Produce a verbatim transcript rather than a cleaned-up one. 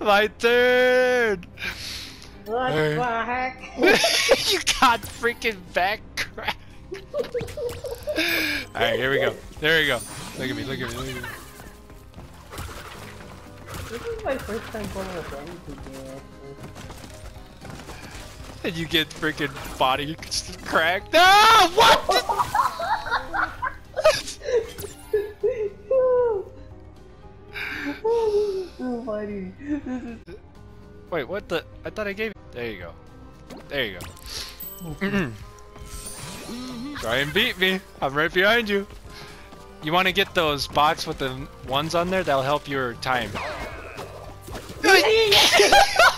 My turn! What Hey. the heck? You got freaking back crack. Alright, here we go. There we go. Look at me, look at me, look at me. This is my first time playing with Bandicoot game. And you get freaking body cracked. Ah! What? So funny. This is... Wait, what the? I thought I gave you. There you go. There you go. Try and beat me. I'm right behind you. You want to get those bots with the ones on there? That'll help your time.